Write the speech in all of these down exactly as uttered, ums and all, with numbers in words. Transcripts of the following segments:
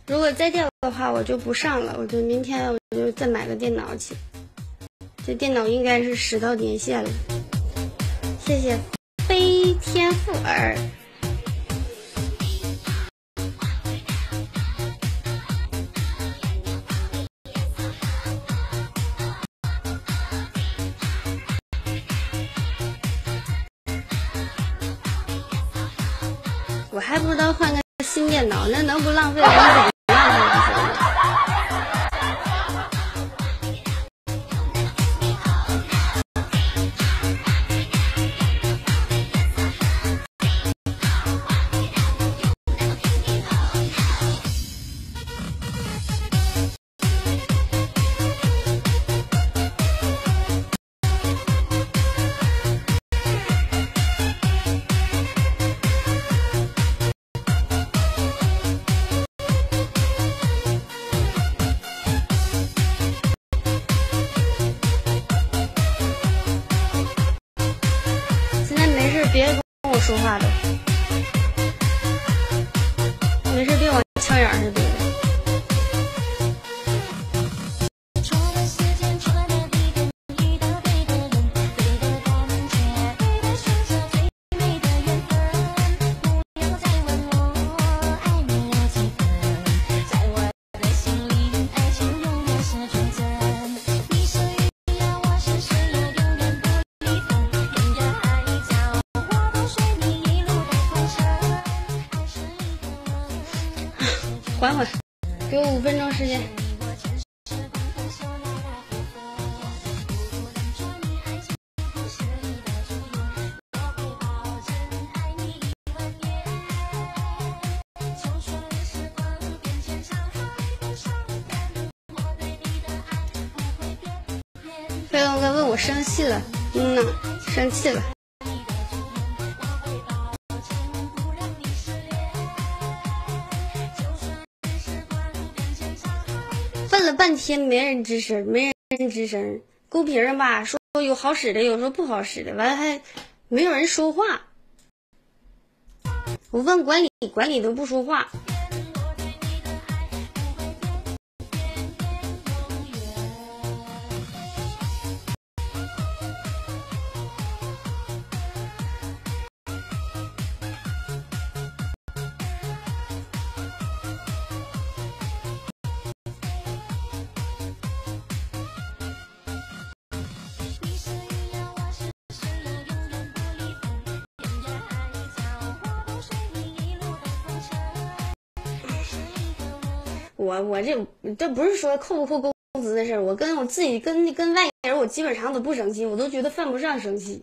如果再掉的话，我就不上了，我就明天我就再买个电脑去。这电脑应该是十到年限了。谢谢飞天妇儿。我还不知道换个新电脑，那能不浪费我一百万吗？别跟我说话的，没事别往枪眼上怼的。缓缓，给我五分钟时间。飞龙哥问我生气了，嗯呐，生气了。问了半天没人吱声，没人吱声。公屏上吧说有好使的，有说不好使的，完了还没有人说话。我问管理，管理都不说话。我我这这不是说扣不扣工资的事儿，我跟我自己跟跟外人，我基本上都不生气，我都觉得犯不上生气。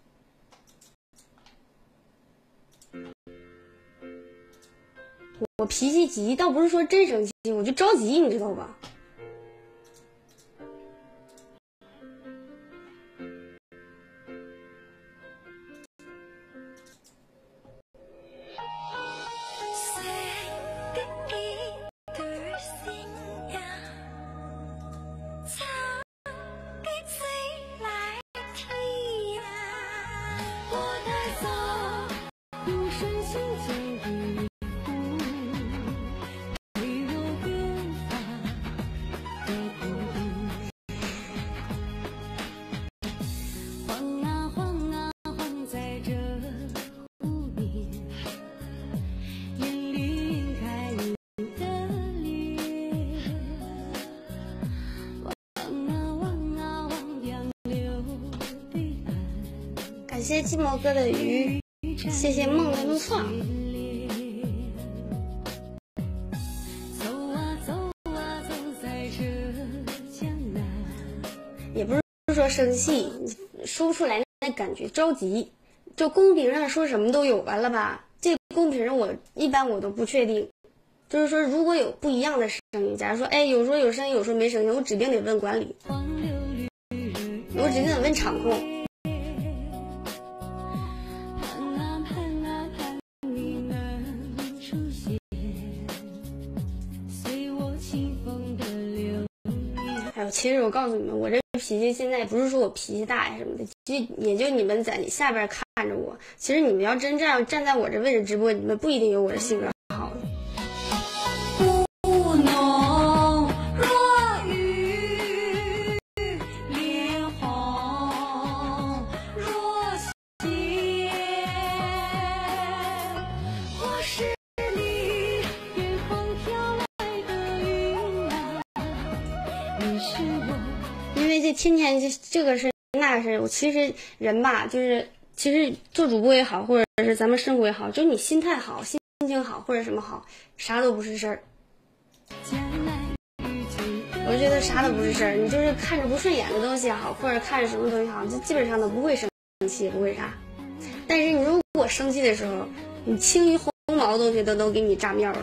我脾气急，倒不是说真生气，我就着急，你知道吧？感谢寂寞哥的鱼，谢谢梦的错。也不是说生气，说不出来那感觉，着急。就公屏上说什么都有，完了吧？这公屏上我一般我都不确定，就是说如果有不一样的声音，假如说哎有时候有声音，有时候没声音，我指定得问管理，我指定得问场控。哎呦，其实我告诉你们，我这脾气现在不是说我脾气大呀什么的，就也就你们在你下边看着我，其实你们要真这样站在我这位置直播，你们不一定有我的性格好。 天天这这个事那个事，我其实人吧，就是其实做主播也好，或者是咱们生活也好，就是你心态好，心情好，或者什么好，啥都不是事儿。我觉得啥都不是事儿，你就是看着不顺眼的东西也好，或者看着什么东西好，就基本上都不会生气，不会啥。但是你如果生气的时候，你轻于鸿毛的东西都都给你炸面了。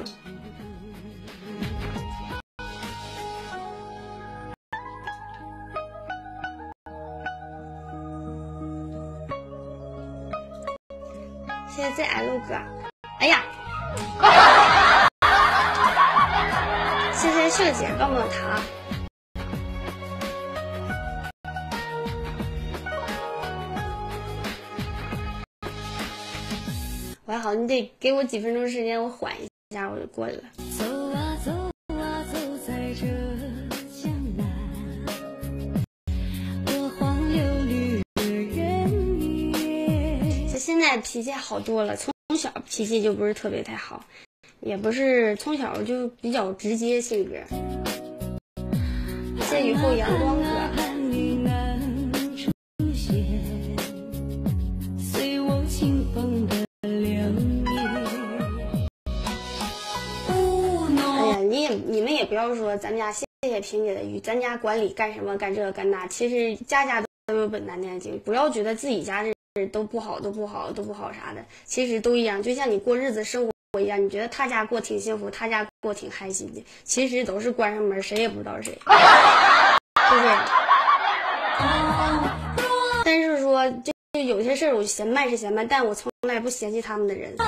现在在俺录歌，哎呀，谢谢秀姐帮帮他。我还好，你得给我几分钟时间，我缓一下，我就过来了。走啊走啊走在这江南，我黄柳绿的原野。现在脾气好多了，从小脾气就不是特别太好，也不是从小就比较直接性格。谢雨后阳光哥。你们也不要说咱家谢谢萍姐的与咱家管理干什么干这干那，其实家家都有本难念的经，不要觉得自己家这都不好都不好都不好啥的，其实都一样，就像你过日子生活一样，你觉得他家过挺幸福，他家过挺开心的，其实都是关上门谁也不知道谁，对不对？但是说就就有些事儿我嫌慢是嫌慢，但我从来不嫌弃他们的人。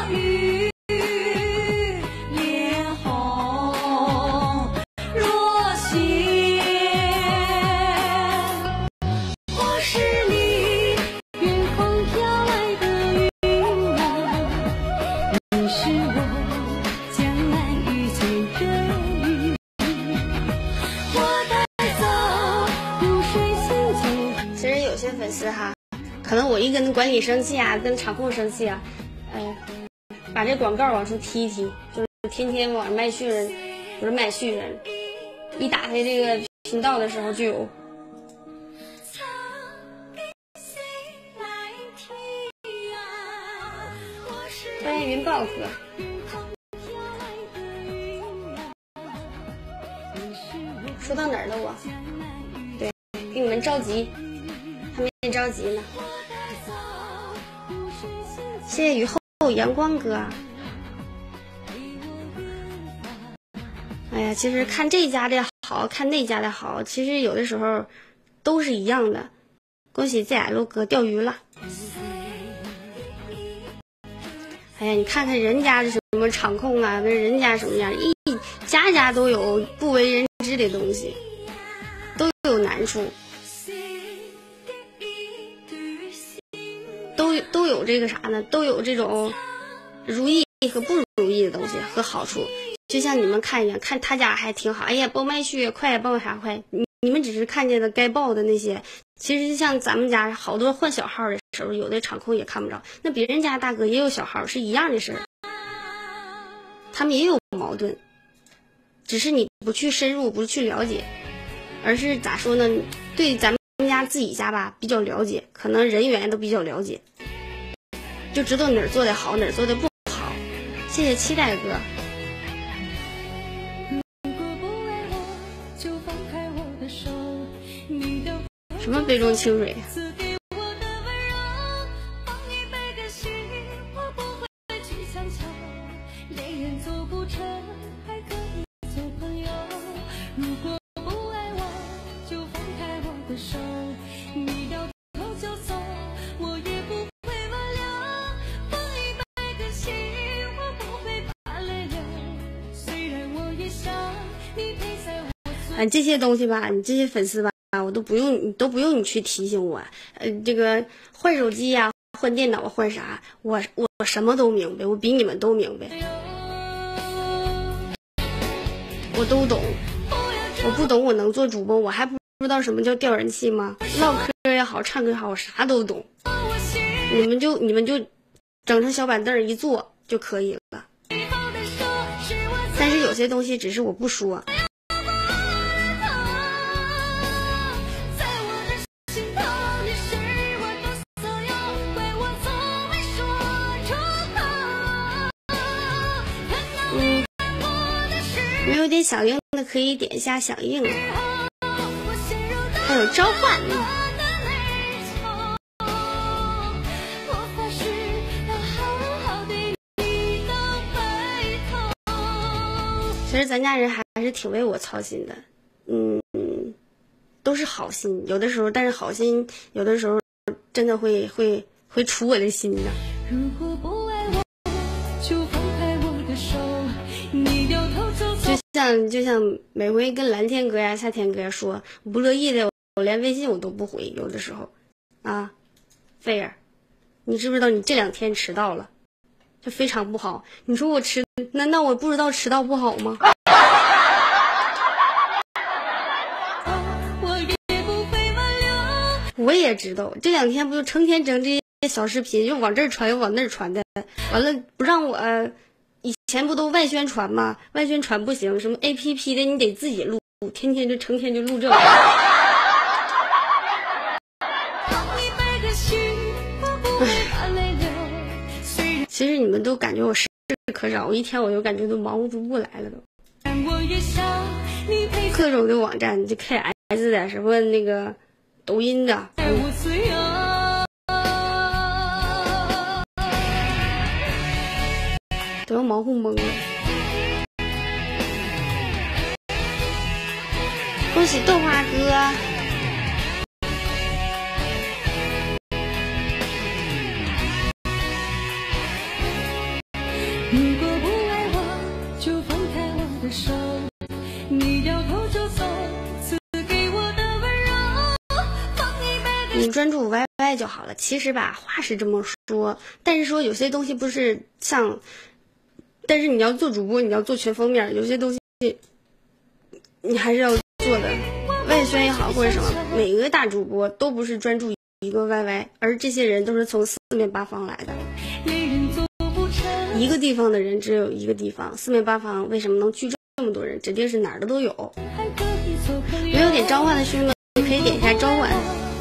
哈，可能我一跟管理生气啊，跟场控生气啊，呃，把这广告往出踢一踢，就是天天往麦序人，不是麦序人，一打开这个频道的时候就有。欢迎云豹哥。说到哪儿了我？对，给你们着急。还没着急呢，谢谢雨后阳光哥。哎呀，其实看这家的好看那家的好，其实有的时候都是一样的。恭喜 Z L 哥钓鱼了。哎呀，你看看人家的什么场控啊，跟人家什么样，一家家都有不为人知的东西，都有难处。都都有这个啥呢？都有这种如意和不如意的东西和好处。就像你们看一样，看他家还挺好，哎呀，报麦序快，报啥快？你你们只是看见的该报的那些，其实就像咱们家好多换小号的时候，有的场控也看不着，那别人家大哥也有小号，是一样的事儿，他们也有矛盾，只是你不去深入，不去了解，而是咋说呢？对咱们。家自己家吧比较了解，可能人员都比较了解，就知道哪儿做的好，哪儿做的不好。谢谢期待哥。什么杯中清水？啊，这些东西吧，你这些粉丝吧，我都不用，你都不用你去提醒我。呃，这个换手机呀、啊，换电脑换啥，我我我什么都明白，我比你们都明白，我都懂。我不懂，我能做主播，我还不知道什么叫掉人气吗？唠嗑也好，唱歌也好，我啥都懂。你们就你们就整成小板凳一坐就可以了。但是有些东西只是我不说。 点响应的可以点一下响应，还有召唤。其实咱家人还是挺为我操心的，嗯，都是好心，有的时候，但是好心有的时候真的会会会除我的心的。如果不爱我，就放开我的手，你掉头走走。就像就像每回跟蓝天哥呀、夏天哥呀说不乐意的，我连微信我都不回，有的时候，啊，菲儿，你知不知道你这两天迟到了？这非常不好，你说我迟，难道我不知道迟到不好吗？我也知道，这两天不就成天整这些小视频，又往这儿传又往那儿传的，完了不让我、呃、以前不都外宣传吗？外宣传不行，什么 A P P 的你得自己录，天天就成天就录这个。其实你们都感觉我事可少，我一天我就感觉都忙不过来了都。各种的网站，就 K S 的，什么那个抖音的，嗯、都要忙活懵了。恭喜豆花哥！如果不爱我，就放开我的手，你掉头就走，赐给我的温柔。你专注 Y Y 就好了。其实吧，话是这么说，但是说有些东西不是像，但是你要做主播，你要做全封面，有些东西你还是要做的。外宣也好，或者什么，每个大主播都不是专注一个 Y Y， 而这些人都是从四面八方来的。一个地方的人只有一个地方，四面八方为什么能聚这么多人？指定是哪儿的都有。没有点召唤的兄弟们可以点一下召唤。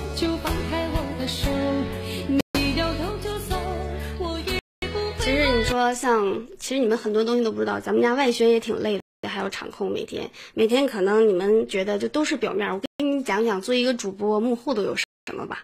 其实你说像，其实你们很多东西都不知道，咱们家外宣也挺累的，还有场控，每天每天可能你们觉得就都是表面，我跟你讲讲做一个主播幕后都有什么吧。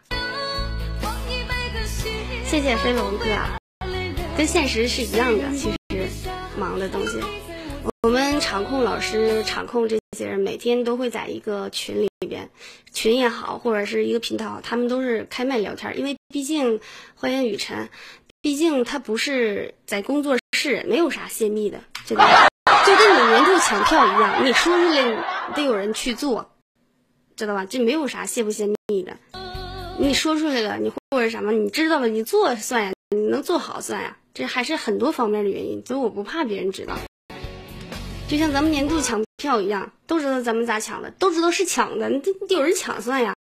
谢谢飞龙哥啊。跟现实是一样的，其实忙的东西，我们场控老师、场控这些人每天都会在一个群里边，群也好，或者是一个频道，他们都是开麦聊天，因为毕竟欢迎雨辰，毕竟他不是在工作室，没有啥泄密的，知道吧？就跟你年度抢票一样，你说出来得有人去做，知道吧？这没有啥泄不泄密的，你说出来了，你或者什么，你知道了，你做算呀，你能做好算呀。这还是很多方面的原因，所以我不怕别人知道。就像咱们年度抢票一样，都知道咱们咋抢的，都知道是抢的，你得有人抢算呀。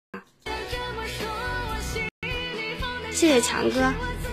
谢谢强哥，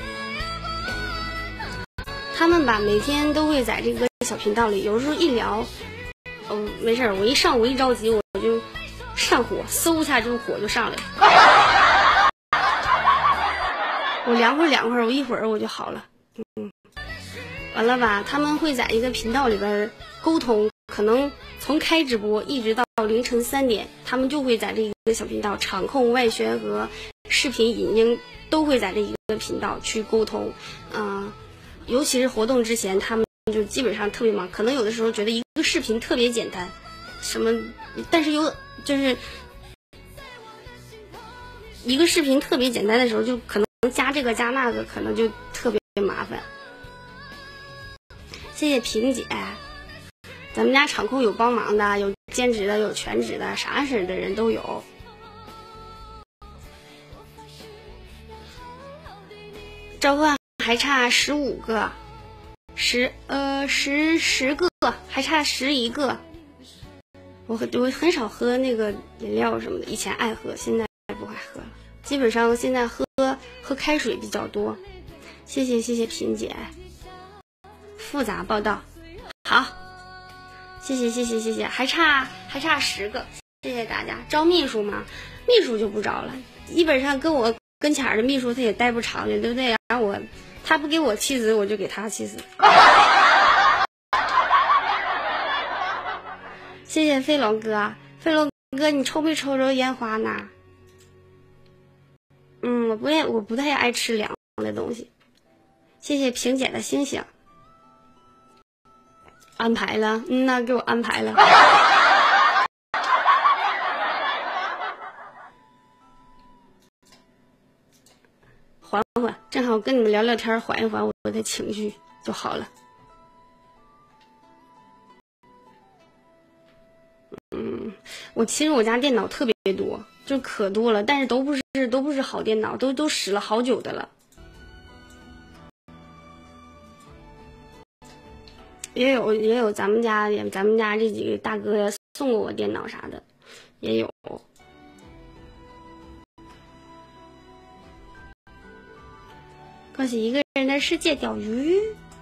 他们吧每天都会在这个小频道里，有时候一聊，哦没事，我一上午一着急我就上火，嗖一下就火就上来了。我凉快凉快，我一会儿我就好了。嗯，完了吧？他们会在一个频道里边沟通，可能从开直播一直到凌晨三点，他们就会在这一个小频道，场控、外宣和视频引音都会在这一个频道去沟通。嗯、呃，尤其是活动之前，他们就基本上特别忙，可能有的时候觉得一个视频特别简单，什么，但是有就是一个视频特别简单的时候，就可能加这个加那个，可能就特别麻烦。谢谢萍姐，咱们家场控有帮忙的，有兼职的，有全职的，啥事的人都有。召唤还差十五个，十呃十十个，还差十一个。我很我很少喝那个饮料什么的，以前爱喝，现在不爱喝了。基本上现在喝喝开水比较多。谢谢谢谢萍姐。复杂报道，好，谢谢谢谢谢谢，还差还差十个，谢谢大家。招秘书吗？秘书就不招了，基本上跟我跟前的秘书他也待不长的，对不对？然后我他不给我气死，我就给他气死。 谢谢飞龙哥，飞龙哥，你抽没抽着烟花呢？嗯，我不爱，我不太爱吃凉的东西。谢谢萍姐的星星，安排了，嗯呐，给我安排了。缓缓，正好跟你们聊聊天，缓一缓我的情绪就好了。嗯，我其实我家电脑特别多，就可多了，但是都不是都不是好电脑，都都使了好久的了。也有也有咱们家也咱们家这几个大哥送过我电脑啥的，也有。恭喜一个人的世界钓鱼，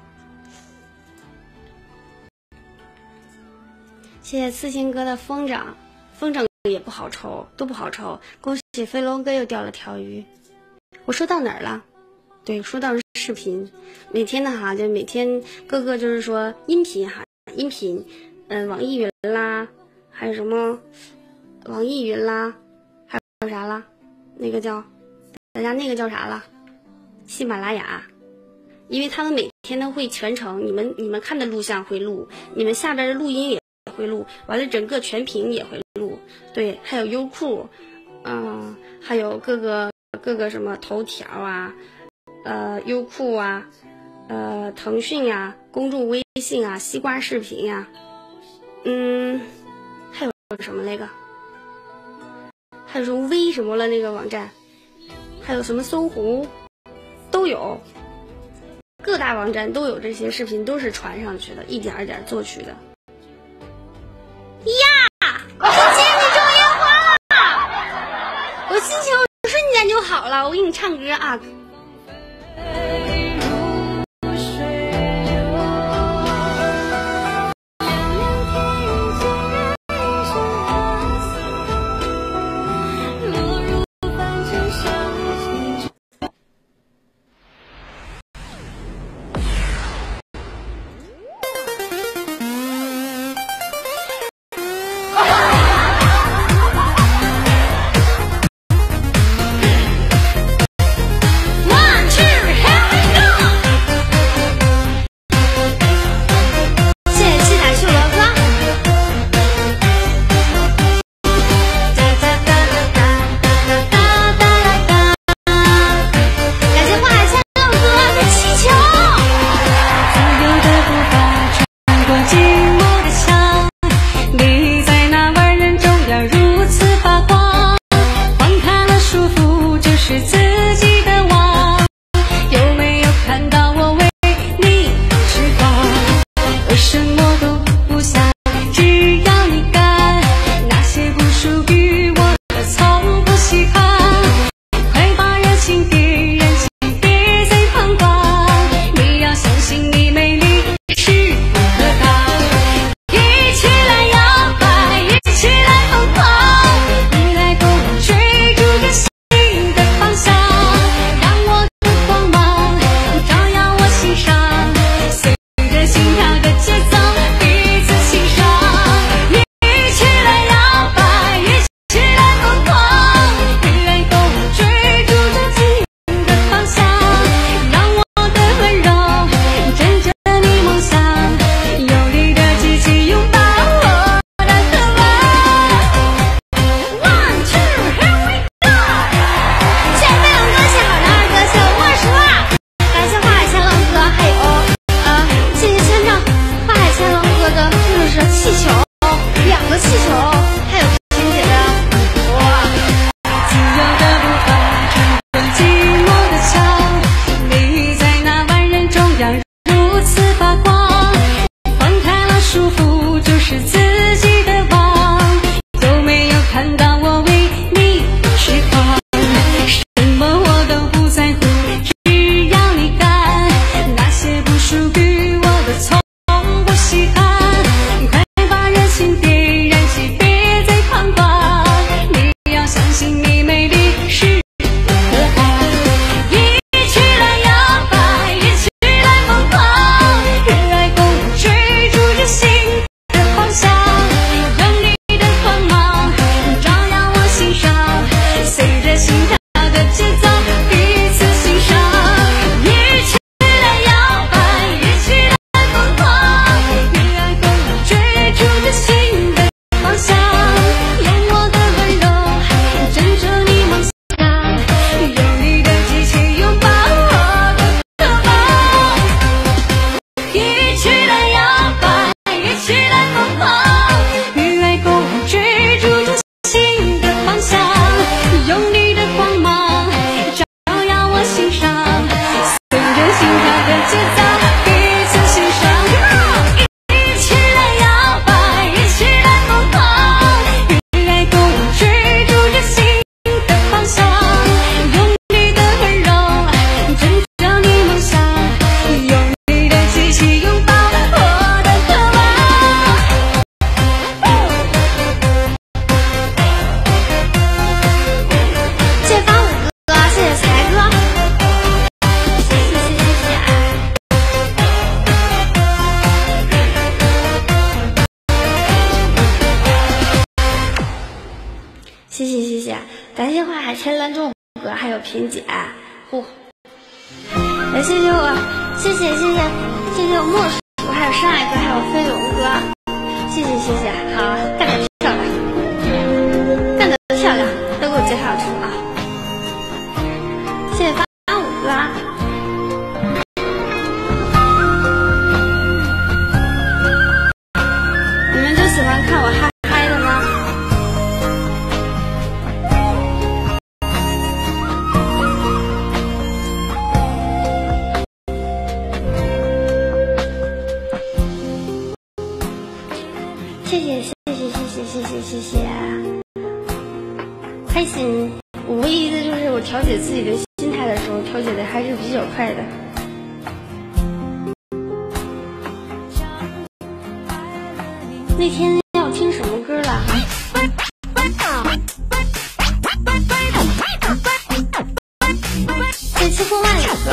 谢谢刺青哥的风筝，风筝也不好抽，都不好抽。恭喜飞龙哥又钓了条鱼，我说到哪儿了？对，说到视频，每天的哈，就每天各个就是说音频哈，音频，嗯、呃，网易云啦，还有什么网易云啦，还有啥啦？那个叫大家那个叫啥了？喜马拉雅，因为他们每天都会全程，你们你们看的录像会录，你们下边的录音也会录，完了整个全屏也会录，对，还有优酷，嗯，还有各个各个什么头条啊，呃，优酷啊，呃，腾讯呀、啊，公众微信啊，西瓜视频呀、啊，嗯，还有什么那个，还有什么微什么了那个网站，还有什么搜狐。都有，各大网站都有这些视频，都是传上去的，一点一点做去的。呀，谢谢你抽烟花了，我心情瞬间就好了。我给你唱歌啊。One two, 海天蓝中哥，还有萍姐，嚯！来谢谢我，谢谢谢谢谢谢我莫叔，还有山海哥，还有飞勇哥，谢谢谢谢，好，干得漂亮，干得漂亮，都给我接上去啊！谢谢八五哥。喜欢看我嗨嗨的吗？谢谢谢谢谢谢谢谢谢谢，开心。我唯一的就是我调节自己的心态的时候，调节的还是比较快的。那天要听什么歌了？这秋风万里歌。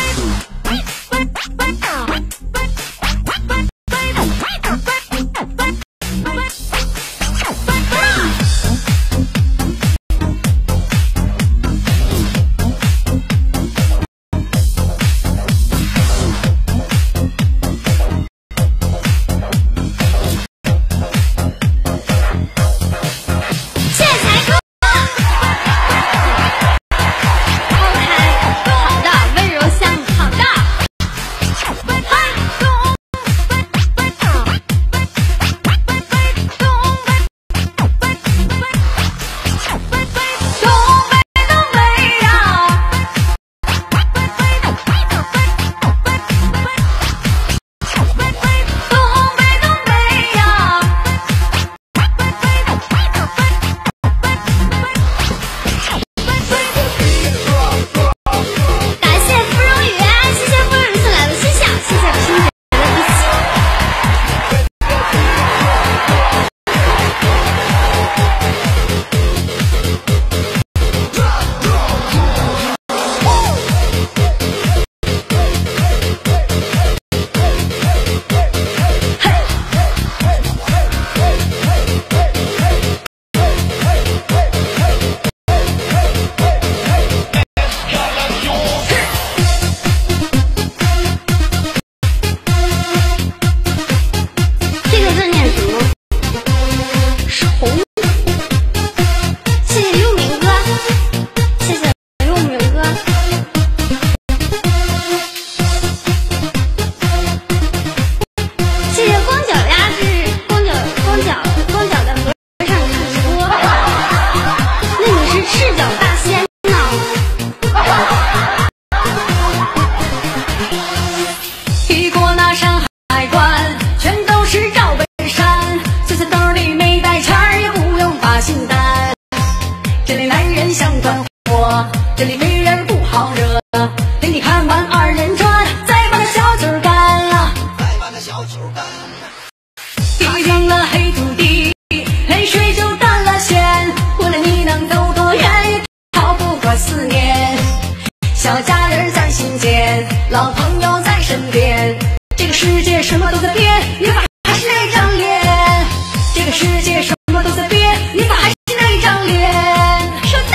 这里没人不好惹，给你看完二人转，再把那小酒干了，再把那小酒干了。地上了黑土地，泪水就淡了线，无论你能走多远，也逃不过思念。小家人在心间，老朋友在身边，这个世界什么都在变，你咋还是那张脸？这个世界什么都在变，你咋还是那张脸？说大。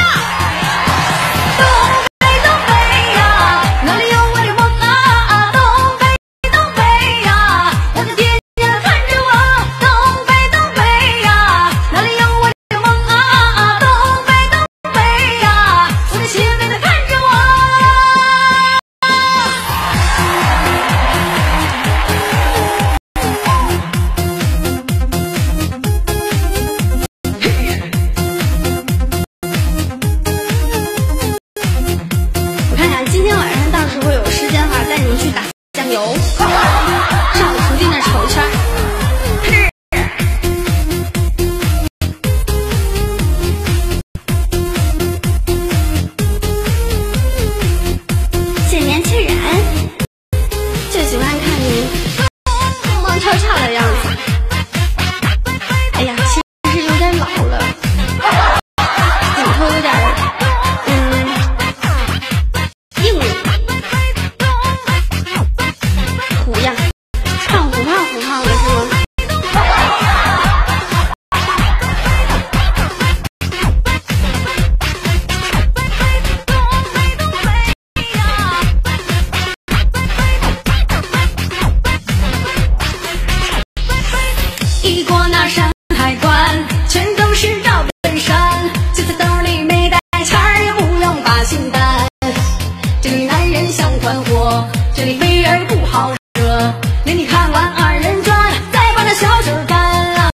这里男人像团火，这里妹儿不好惹。连你看完二人转，再把那小酒干了，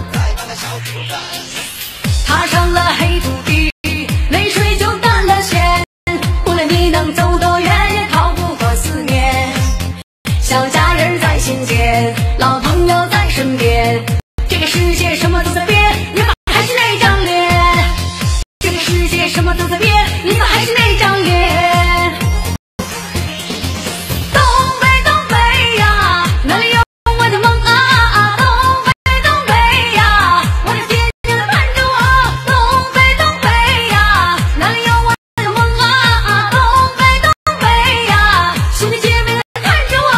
踏上了黑土地，泪水就淡了些。无论你能走多远，也逃不过思念。小家人在心间，老朋友在身边。这个世界什么都在变，你们还是那张脸。这个世界什么都在变，你们还是那张脸。东北东北呀，哪里有我的梦啊？东北东北呀，我的天天在盼着我。东北东北呀，哪里有我的梦啊？东北东北呀，兄弟姐妹们看着我。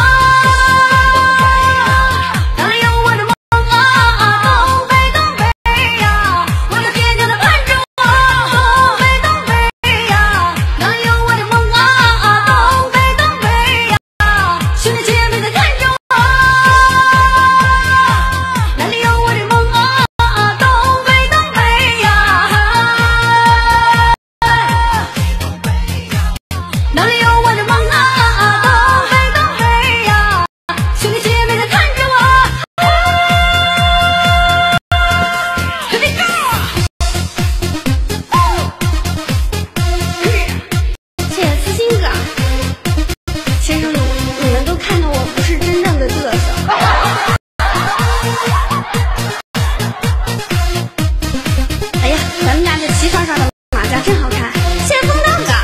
哪里有我的梦啊？东北东北呀，我的天天在盼着我。东北东北呀，哪里有我的梦啊？东北东北呀，兄弟姐妹们看着我。哪里有我的梦啊？东北东北呀，哪里有我的梦啊？东北东北呀，兄弟姐妹们看着我。Here we go！ 谢谢思欣哥。其实你你们都看到我不是真正的嘚瑟。哎呀，咱们家这齐刷刷的马甲真好看，谢谢风浪哥。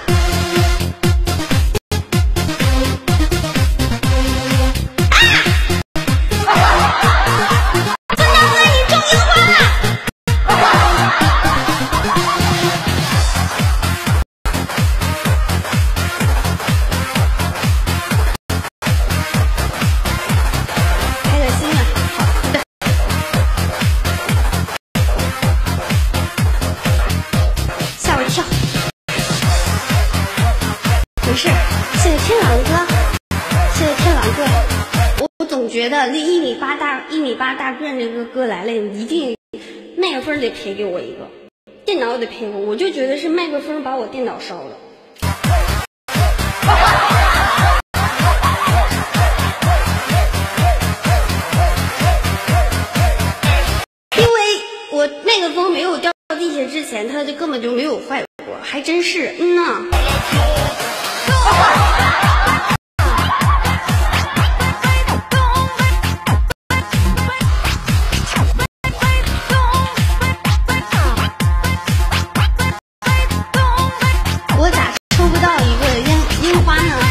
风浪哥，你中樱花了！开个心愿，好的。吓我一跳，没事，谢谢天狼哥，谢谢天狼哥。我我总觉得那一米八大一米八大个那个哥来了，一定麦克风得赔给我一个，电脑得赔我，我就觉得是麦克风把我电脑烧了。因为我麦克风没有掉地下之前，它就根本就没有坏过，还真是，嗯呐。我咋抽不到一个樱樱花呢？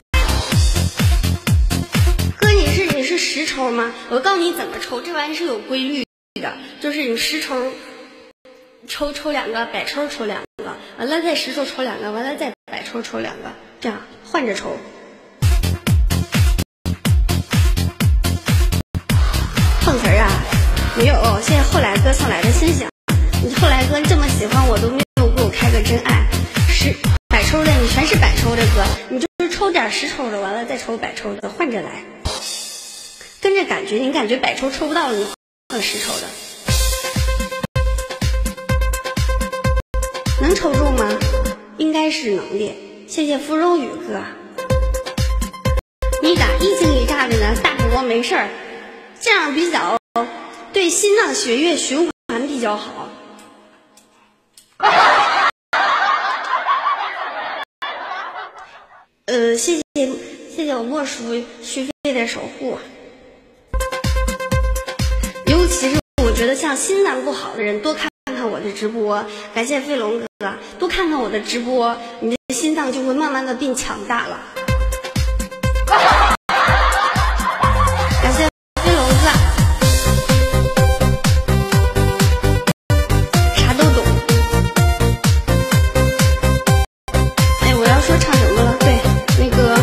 哥，你是你是实抽吗？我告诉你怎么抽，这玩意是有规律的，就是你实抽抽抽两个，百抽抽两个，完了再实抽抽两个，完了再百抽抽两个，这样换着抽。碰瓷儿啊？没有，谢谢后来哥送来的心想。你后来哥这么喜欢我，都没有给我开个真爱。十百抽的你全是百抽的哥，你就是抽点十抽的，完了再抽百抽的，换着来，跟着感觉。你感觉百抽抽不到，你换十抽的。能抽中吗？应该是能的。谢谢芙蓉雨哥。你咋一惊一乍的呢？大主播没事儿，这样比较对心脏血液循环比较好。呃，谢谢谢谢我莫叔续费的守护。尤其是我觉得像心脏不好的人，多看看我的直播。感谢飞龙哥，多看看我的直播，你的心脏就会慢慢的变强大了。感谢飞龙哥，啥都懂。哎，我要说唱什么了？对，那个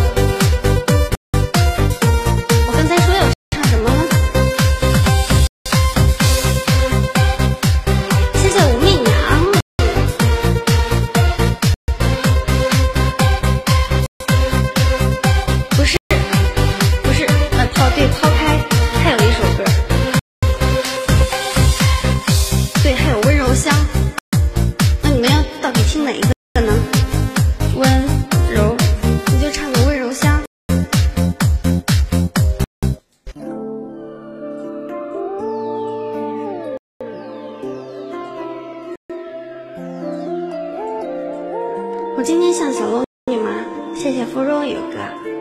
我刚才说要唱什么了？谢谢武媚娘。不是， 谢谢芙蓉有哥。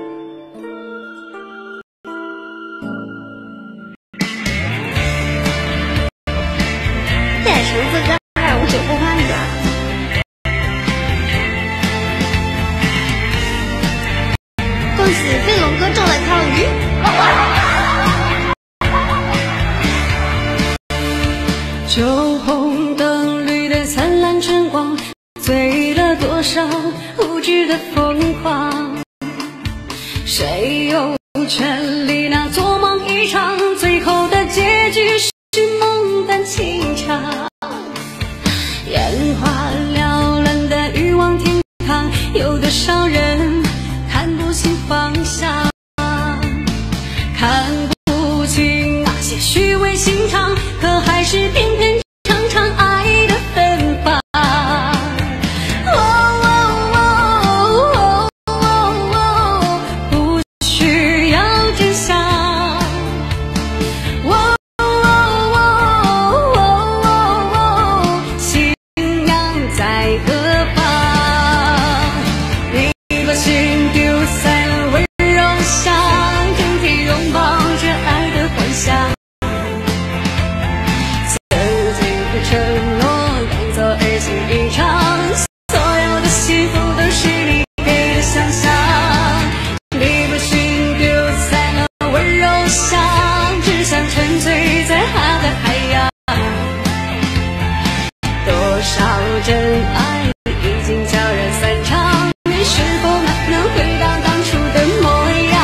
带橙子哥二五九不欢哥。恭喜飞龙哥中了条鱼。 酒红灯绿的灿烂晨光，醉了多少无知的疯狂。谁有权利那做梦一场，最后的结局是梦般情长。眼花缭乱的欲望天堂，有多少人看不清方向，看不清那些虚伪心肠，可还是偏偏常常爱的芬芳。不需要真相，信仰在何方？你把心丢在了温柔乡，整体拥抱着爱的幻想。承诺当作儿戏一场，所有的幸福都是你给的想象。你把心丢在了温柔乡，只想沉醉在他的海洋。多少真爱已经悄然散场，你是否还能回到当初的模样？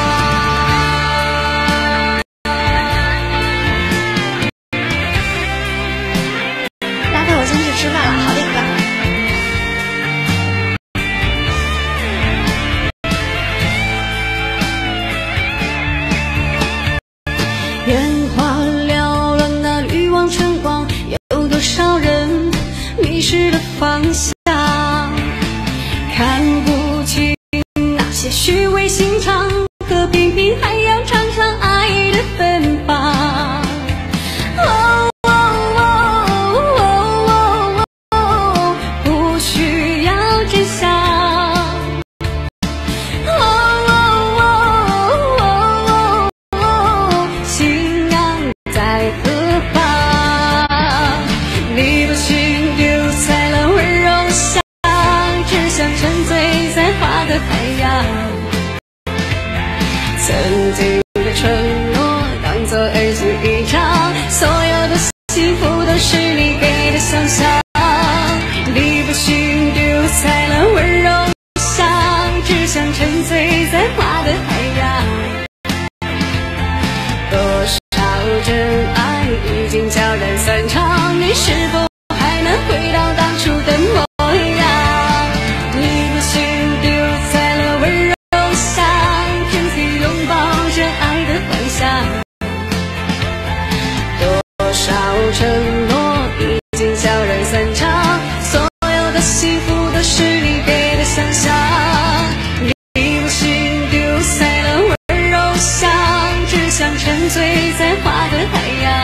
吃饭了，好的哥。 眼花缭乱的欲望晨光，有多少人迷失了方向，看不清那些虚伪心肠，可偏偏还要尝尝爱的芬芳。海洋，曾经的承诺当作儿戏一场，所有的幸福都是你给的想象。你把心丢在了温柔乡，只想沉醉在花的海洋。多少真爱已经悄然散场，你是否还能回到当初的模样？你把心丢在了温柔乡，整体拥抱着爱的幻想。多少承诺已经悄然散场，所有的幸福都是你给的想象。你把心丢在了温柔乡，只想沉醉在花的海洋。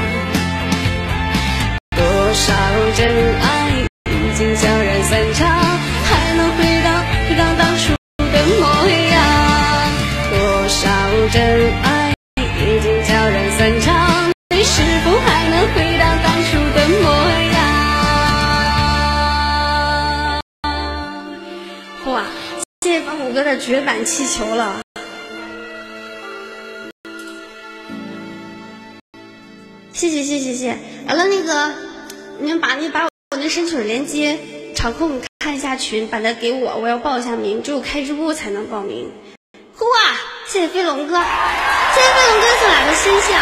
多少真爱已经悄然散场，还能回到回到当初的模样。多少真爱已经悄然散场，你是否还能回到当初的模样？ 哇，谢谢方虎哥的绝版气球了。谢谢谢谢谢谢。完了，那个你们把你把我那申请链接场控看一下群，把它给我，我要报一下名，只有开直播才能报名。哇，谢谢飞龙哥，谢谢飞龙哥送来的星星。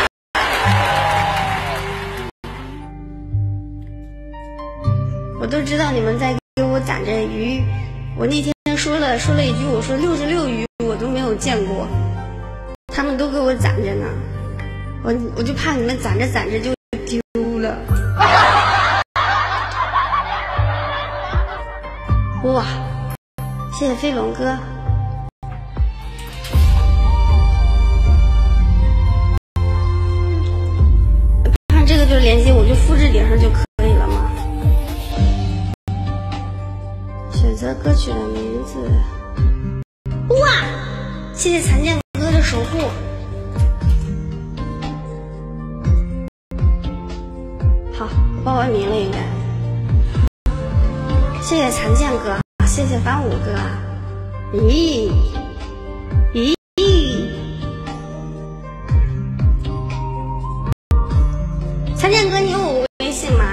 我都知道你们在给我攒着鱼，我那天说了说了一句，我说六十六鱼我都没有见过，他们都给我攒着呢，我我就怕你们攒着攒着就丢了。哇，谢谢飞龙哥。看这个就是连接，我就复制顶上就可以了嘛。选择歌曲的名字。 谢谢残剑哥的守护。好，我报完名了应该。谢谢残剑哥，谢谢反五哥。咦咦，残剑哥，你有我微信吗？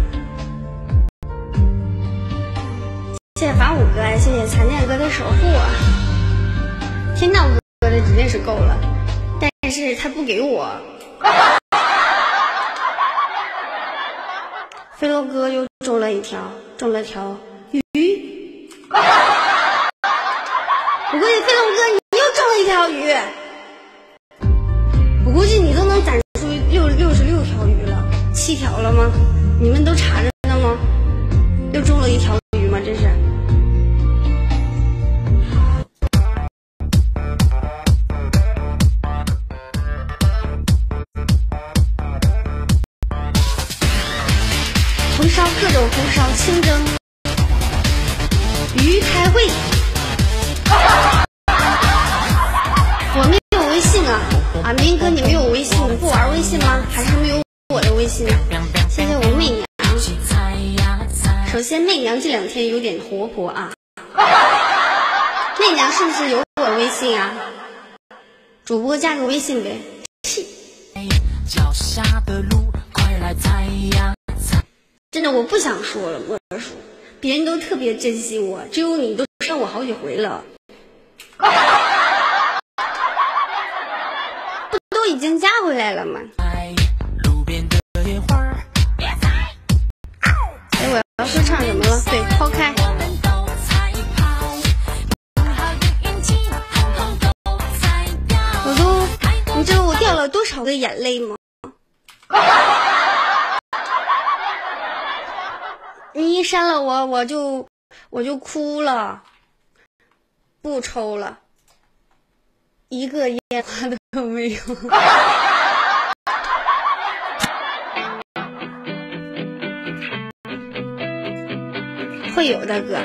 谢谢反五哥，谢谢残剑哥的守护啊！天道哥的指定是够了，但是他不给我。飞罗哥又中了一条，中了条鱼。我估计飞龙哥你又中了一条鱼，我估计你都能攒出六六十六条鱼了，七条了吗？你们都查着呢吗？又中了一条鱼吗？这是。红烧各种红烧清蒸鱼开会。我没有微信啊啊，明哥你没有微信，你不玩微信吗？还是没有我的微信？谢谢我媚娘。首先媚娘这两天有点活泼啊，媚娘是不是有我微信啊？主播加个微信呗。真的我不想说了，我说别人都特别珍惜我，只有你都删我好几回了。不都已经加回来了吗？哎，我要说唱什么了？对，抛开。我都，你知道我掉了多少个眼泪吗？你一删了我，我就我就哭了，不抽了，一个烟花都没有。会有的哥。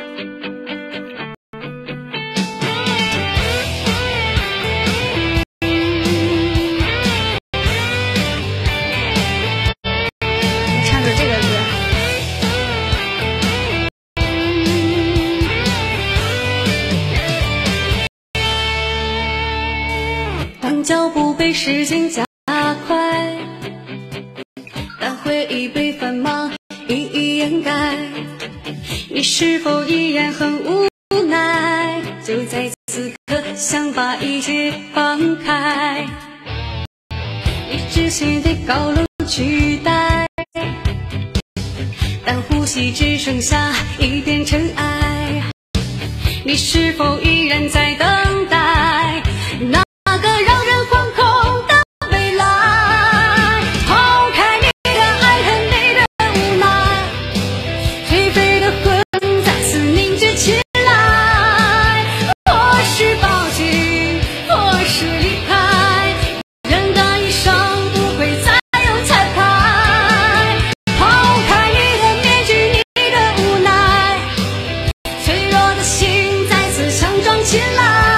脚步被时间加快，但回忆被繁忙一一掩盖。你是否依然很无奈？就在此刻，想把一切放开。你之前被高楼取代，但呼吸只剩下一片尘埃。你是否依然在等待？那那个让人惶恐的未来，抛开你的爱和你的无奈，颓废的魂再次凝聚起来。或是抱紧，或是离开，人的一生不会再有彩排。抛开你的面具，你的无奈，脆弱的心再次强壮起来。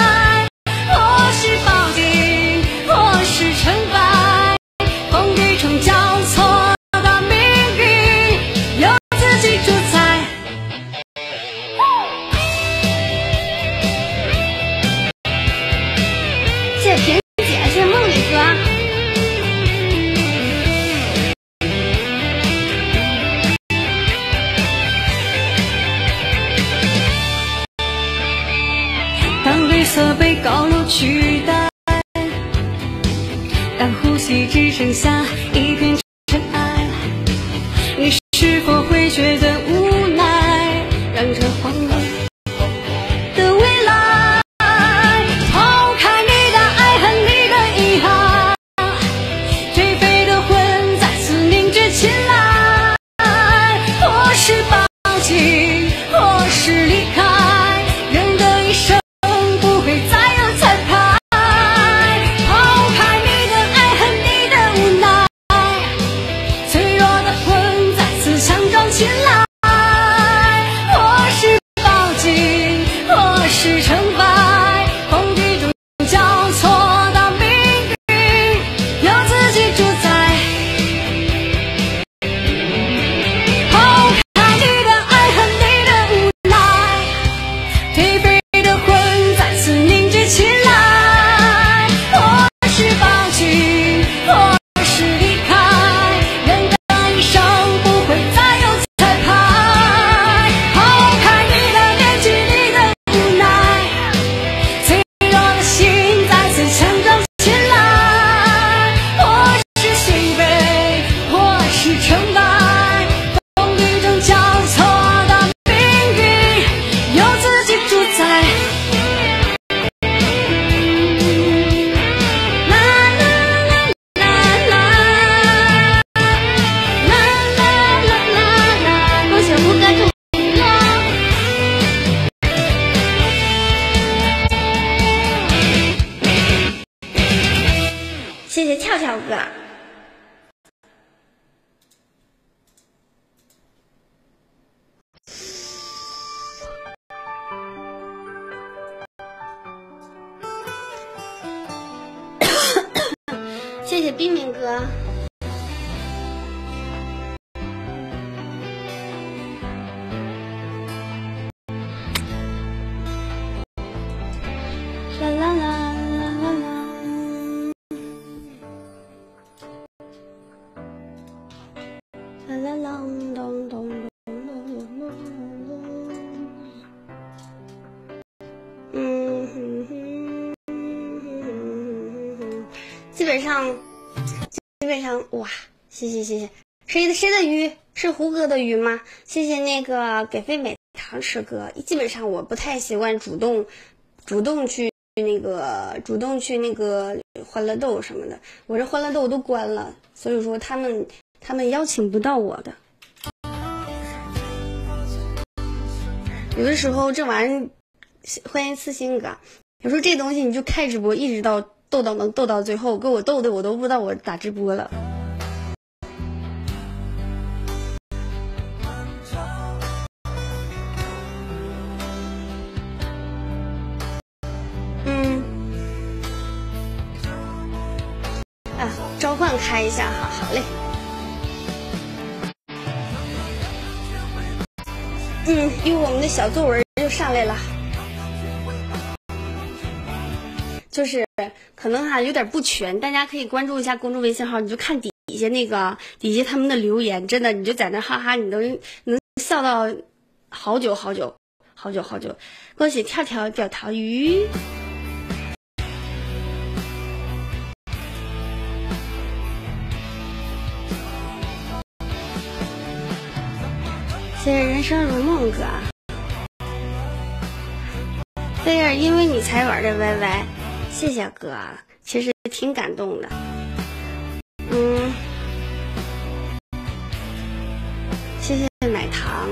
色被高楼取代，但呼吸只剩下一片尘埃。你是否会觉得无奈，让这荒凉的未来，抛开你的爱和你的遗憾，颓废的魂再次凝聚起来。或是抱紧，或是离开，人的一生不会再有彩排。抛开你的爱和你的无奈， 跳跳哥。谢谢冰明哥。啦啦啦啦啦啦。啦啦啦咚咚咚咚咚咚。嗯哼哼哼哼哼。基本上，基本上哇，谢谢谢谢，谁的谁的鱼是胡歌的鱼吗？谢谢那个给飞美糖吃哥。基本上我不太习惯主动，主动去那个主动去那个欢乐豆什么的，我这欢乐豆都关了，所以说他们他们邀请不到我的。有的时候这玩意儿，欢迎刺心哥，有时候这东西你就开直播，一直到斗到能斗到最后，给我斗的我都不知道我打直播了。嗯，啊，召唤开一下哈，好嘞。嗯，因为我们的小作文就上来了。就是可能哈、啊、有点不全，大家可以关注一下公众微信号，你就看底下那个底下他们的留言，真的你就在那哈哈，你都能笑到好久好久好久好久。恭喜跳跳钓条鱼，谢谢人生如梦哥，菲儿因为你才玩的歪歪。谢谢哥，其实挺感动的。嗯，谢谢奶糖，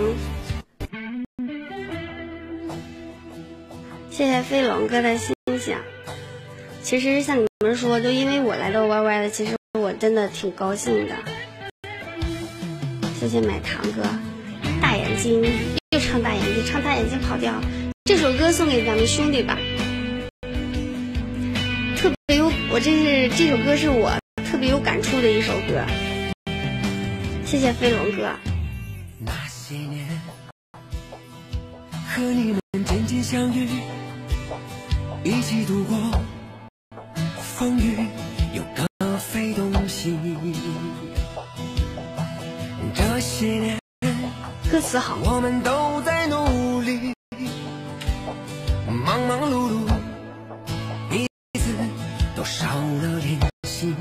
谢谢飞龙哥的欣赏。其实像你们说，就因为我来到 Y Y 的，其实我真的挺高兴的。谢谢奶糖哥，大眼睛又唱大眼睛，唱大眼睛跑调。这首歌送给咱们兄弟吧。特别有，我这是这首歌是我特别有感触的一首歌。谢谢飞龙哥。 那些年和你们渐渐相遇，一起度过风雨，有个非东西。这些年歌词好， 我们都在努力，忙忙碌碌，都少了联系。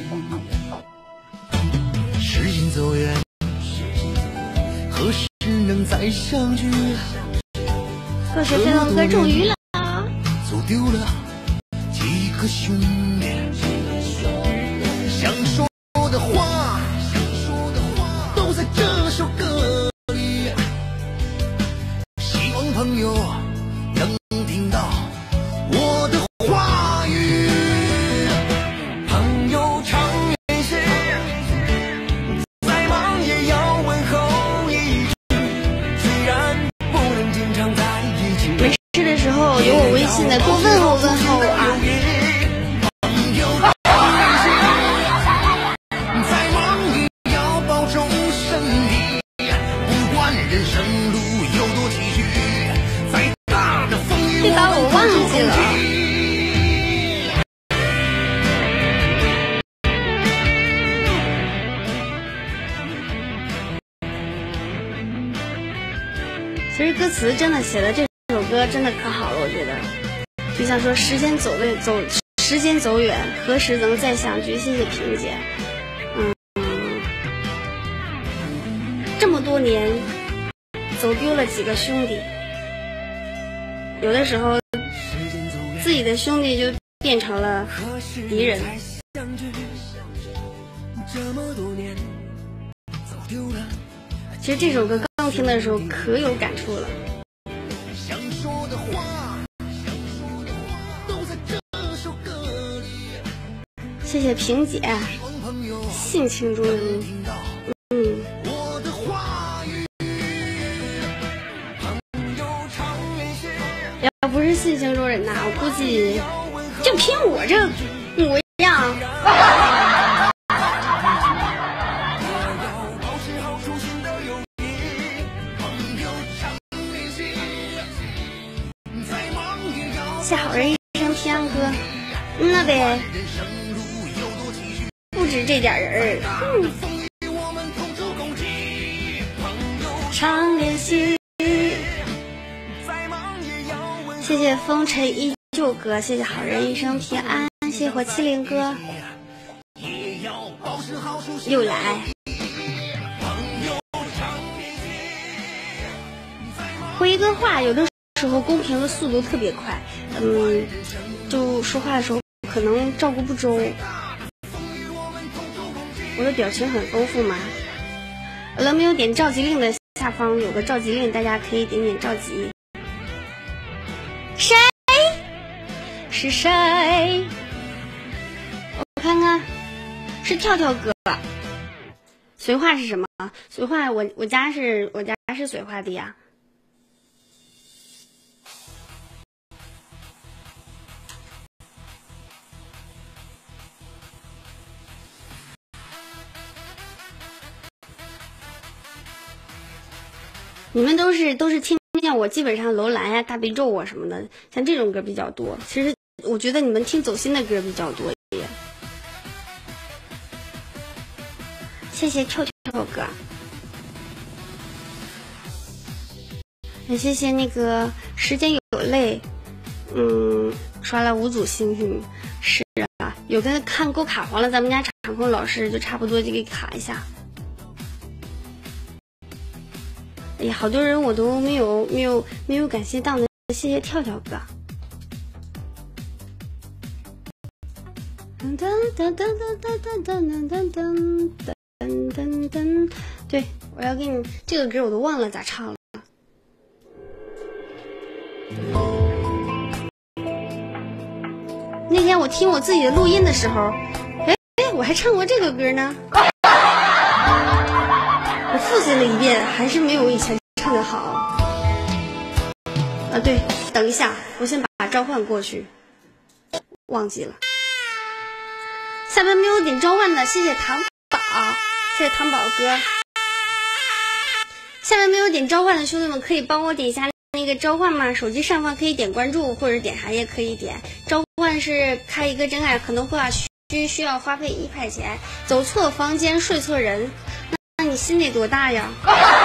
时间走远，何时能再相聚？ 恭喜飞龙哥中鱼了， 走丢了几个兄弟，想说的话都在这首歌里，希望朋友能听到我的话语。朋友常远是再忙也要问候一句，虽然不能经常在一起， 没事的时候有我微信的多问候问候啊。 再忙也要保重身体，不管人生路有多崎岖，再大的风雨这把我忘记了。其实歌词真的写的这首歌真的可好了，我觉得就像说时间走的走，时间走远，何时能再相聚？谢谢萍姐。嗯，这么多年走丢了几个兄弟，有的时候自己的兄弟就变成了敌人。其实这首歌刚听的时候可有感触了。 想说的话，想说的话都在这首歌里。 谢谢萍姐，性情中人。嗯。要不是性情中人呐，我估计就凭我这模样。谢好人一生平安歌，嗯那呗，不止这点人儿。嗯，常联系。谢谢风尘依旧哥，谢谢好人一生平安，谢谢火麒麟哥，又来。回一个话，有的时候公屏的速度特别快，嗯，就说话的时候可能照顾不周。我的表情很丰富嘛。有了没有点召集令的下方有个召集令，大家可以点点召集。谁？是谁？我看看，是跳跳哥。绥化是什么？绥化，我我家是我家是绥化的呀。你们都是都是听见我基本上楼兰呀、大悲咒啊什么的，像这种歌比较多。其实我觉得你们听走心的歌比较多一点。谢谢跳跳哥，也谢谢那个时间有泪，嗯，刷了五组星星。是啊，有的看够卡黄了，咱们家场控老师就差不多就给卡一下。哎呀，好多人我都没有没有没有感谢到的，谢谢跳跳哥。噔噔噔噔噔噔噔噔噔噔噔噔，对，我要给你这个歌我都忘了咋唱了。那天我听我自己的录音的时候，哎，我还唱过这个歌呢。我复习了一遍，还是没有以前唱的好。啊，对，等一下，我先把召唤过去，忘记了。下面没有点召唤的，谢谢糖宝，谢谢糖宝哥。下面没有点召唤的兄弟们，可以帮我点一下那个召唤吗？手机上方可以点关注，或者点啥也可以点。召唤是开一个真爱，可能会需需要花费一块钱。走错房间，睡错人。那你心得多大呀？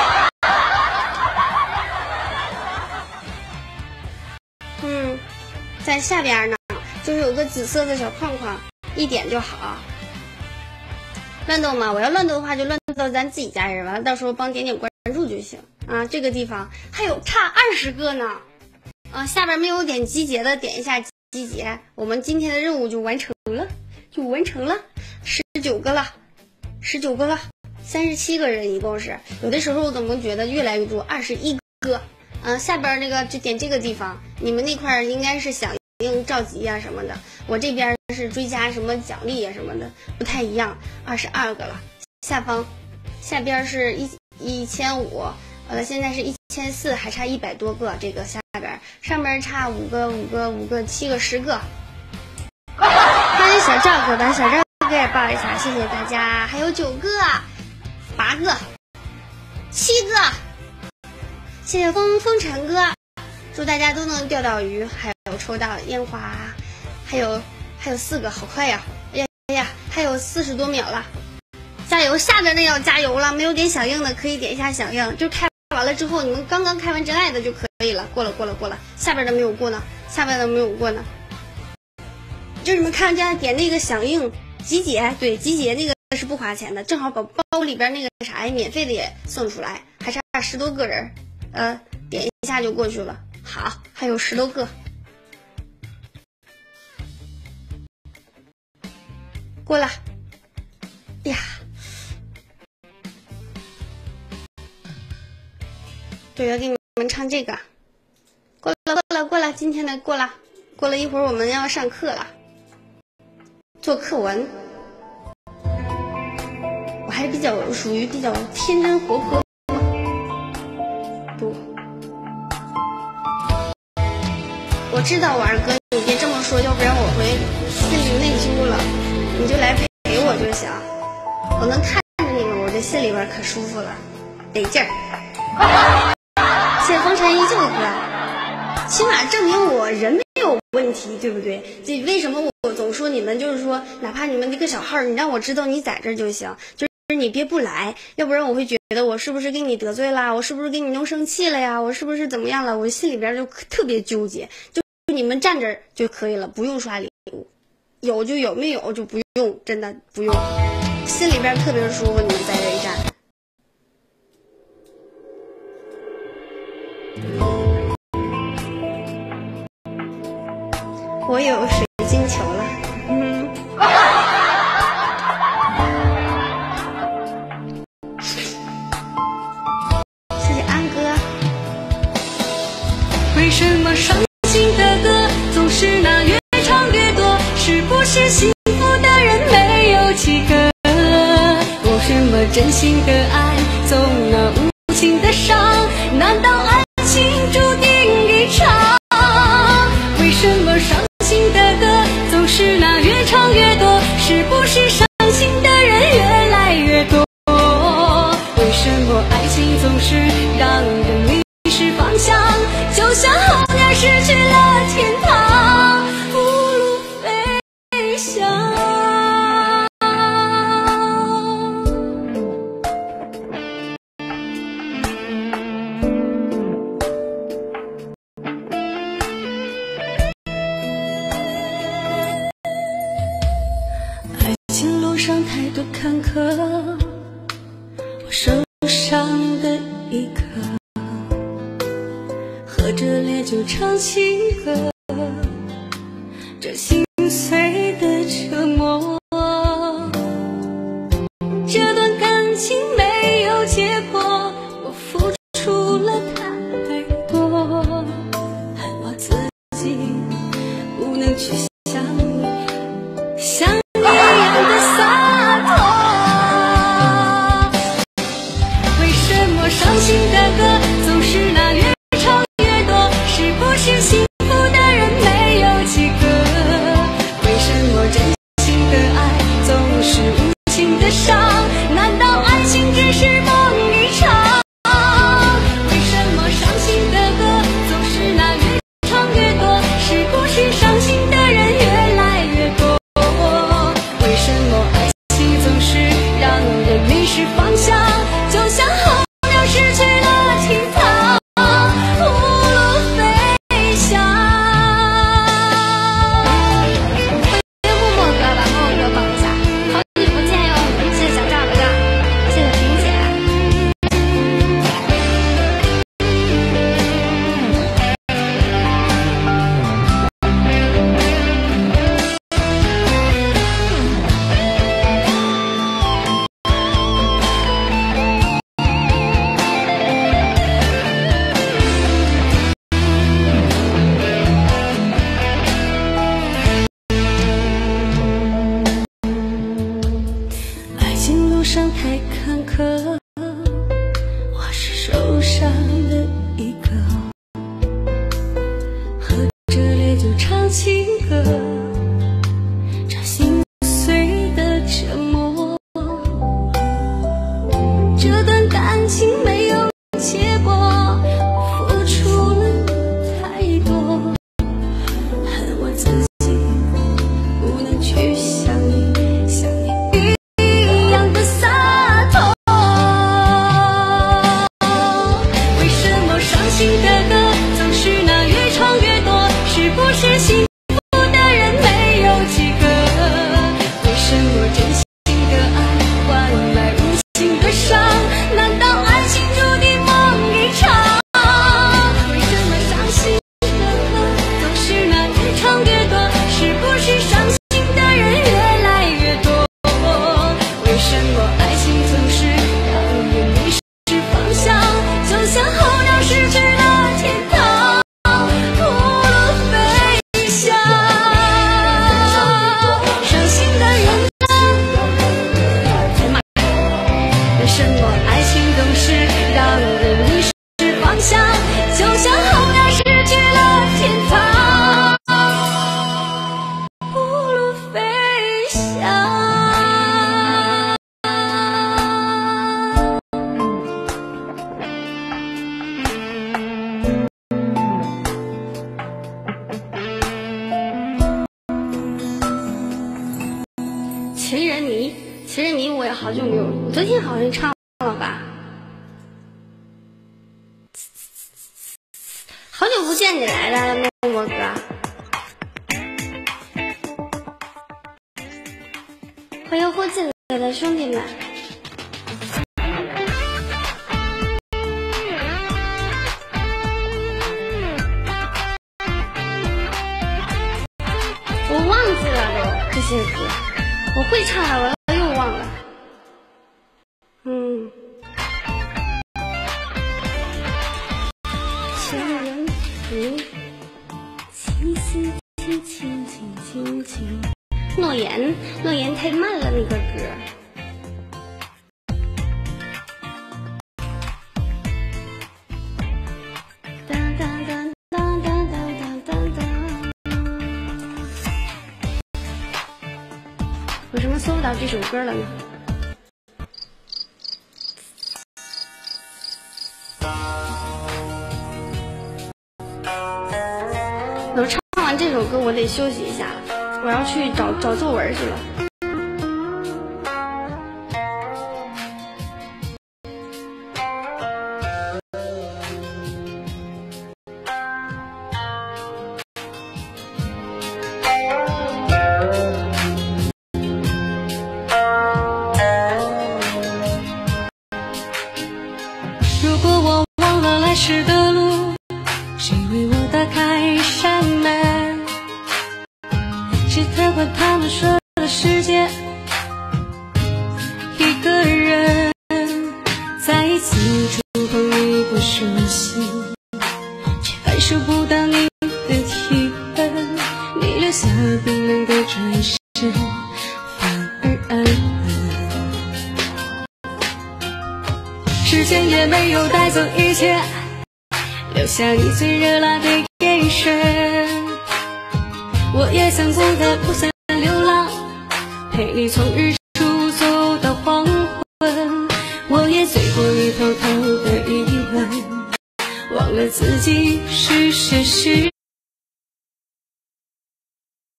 嗯，在下边呢，就是有个紫色的小框框，一点就好。乱斗嘛，我要乱斗的话，就乱斗咱自己家人，完了到时候帮点点关注就行啊。这个地方还有差二十个呢，啊，下边没有点集结的，点一下集结，我们今天的任务就完成了，就完成了，十九个了，十九个了。三十七个人一共是，有的时候我怎么觉得越来越多，二十一个。嗯、呃，下边那个就点这个地方，你们那块应该是响应召集啊什么的，我这边是追加什么奖励啊什么的，不太一样。二十二个了，下方下边是一一千五，呃，现在是一千四，还差一百多个。这个下边上边差五个五个五个七个十个。欢迎小赵哥，把小赵哥也报一下，谢谢大家。还有九个。八个，七个，谢谢风风尘哥，祝大家都能钓到鱼，还有抽到烟花，还有还有四个，好快呀！哎呀哎呀，还有四十多秒了，加油！下边的要加油了，没有点响应的可以点一下响应，就开完了之后，你们刚刚开完真爱的就可以了，过了过了过了，下边的没有过呢，下边的没有过呢，就你们看这样点那个响应集结，对，集结那个。是不花钱的，正好把包里边那个啥呀免费的也送出来，还差十多个人，呃，点一下就过去了。好，还有十多个，过了。呀，对，要给你们唱这个，过了过了过了，今天的过了，过了一会儿我们要上课了。 做课文，我还比较属于比较天真活泼。不，我知道我二哥，你别这么说，要不然我会心里内疚了。你就来陪我就行，我能看着你们，我这心里边可舒服了，得劲儿。谢谢风尘依旧哥，起码证明我人没有问题，对不对？这为什么我总说你们就是说，哪怕你们这个小号，你让我知道你在这儿就行，就是你别不来，要不然我会觉得我是不是给你得罪啦，我是不是给你弄生气了呀，我是不是怎么样了？我心里边就特别纠结，就你们站这儿就可以了，不用刷礼物，有就有，没有就不用，真的不用，心里边特别舒服，你们在这一站。我有水晶球了，嗯。谢谢安哥。 为什么伤心的歌总是那越唱越多？是不是幸福的人没有几个？为什么真心的爱总那无情的伤？难道爱情注定一场？为什么伤心的歌总是那越唱越多？是不是伤心的人越来越多？为什么爱情总是让人迷失方向？就像候鸟失去了天堂，不如飞翔。爱情路上太多坎坷，我受伤的一刻，喝着烈酒唱情歌，这心碎的折磨。这段感情没有结果，我付出了太多，恨我自己不能去想你，像你一样的洒脱。为什么伤心的歌总是那越唱越多？是不是幸福的人没有几个？为什么真心的爱总是无情的伤？难道爱情只是梦一场？为什么伤心的歌总是那越唱越多？是不是伤心的人越来越多？为什么爱情总是让人迷失方向？就像候鸟失去了天堂，不如飞翔。欢迎默默哥把默默哥抱一下，好久不见哟！谢谢小赵哥，谢谢萍姐。爱情路上太坎坷，我是受伤的一个，喝着烈酒唱情歌，这心碎的折磨。这段感情没有结果，我付出了太多，恨我自己不能去想你，像你一样的洒脱。为什么伤心的歌总是那越唱越多？是不是幸福的人没有几个？为什么真心的爱换来无情的伤？难道爱情注定梦一场？为什么伤心的歌总是那越唱越多？ 情人迷，情人迷我也好久没有，我昨天好像唱了吧。好久不见你来了，默默哥。我又呼进来了，兄弟们。我忘记了都这些歌，我会唱了，我又忘了。嗯。情人迷，轻轻轻轻轻轻轻。诺言，诺言太慢了，那个歌。当当当当当当当当。为什么搜不到这首歌了呢？等唱完这首歌，我得休息一下了，我要去找找作文去了。 如果我忘了来时的路，谁为我打开扇门？谁特管他们说的世界？一个人再一次触碰你不熟悉，却感受不到你的体温。你留下冰冷的转身，反而安稳。时间也没有带走一切，留下你最热辣的眼神。我也曾孤单不散流浪，陪你从日出走到黄昏。我也醉过你偷偷的一吻，忘了自己是谁是